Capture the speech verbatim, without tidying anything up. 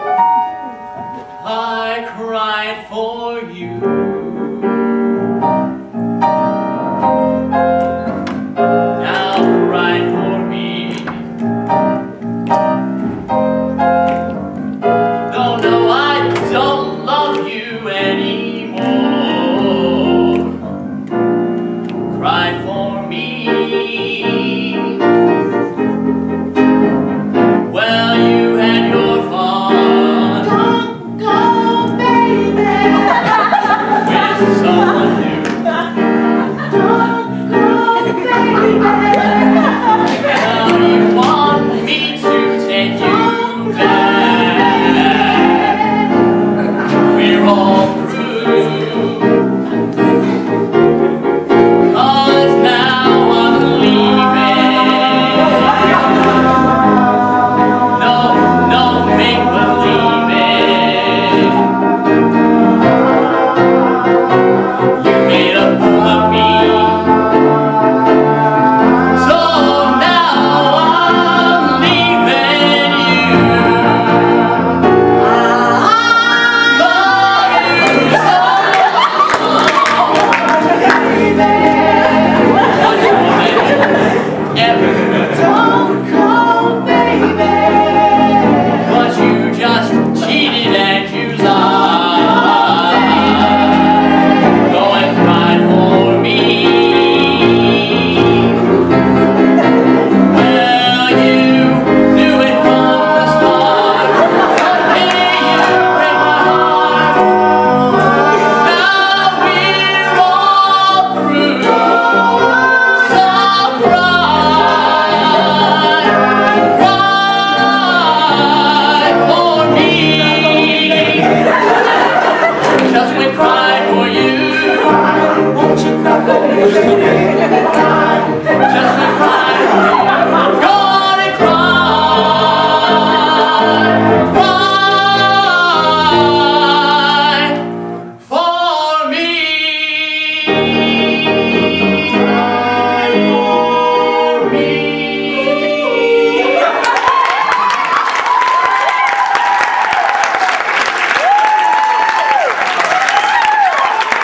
I cried for you. Now cry for me. No, no, I don't love you anymore. Cry for me. Well, you had your fun. Don't go, baby. With someone new. Don't go, baby. Now you want me to take you back. We're all through. 'Cause now I'm leaving. No, no make believing. You made a fool of me. So now I'm leaving you. Love you so. Ever. Don't go, baby. But you just cheated and you lied. Go and cry for me. Well, you knew it from the start. Hey, you break my heart. Now we're all through. So cry, cry for me. Just we cry for you. Won't you cry for me?